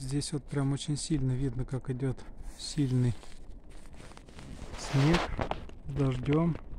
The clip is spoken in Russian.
здесь вот прям очень сильно видно, как идет сильный снег с дождем.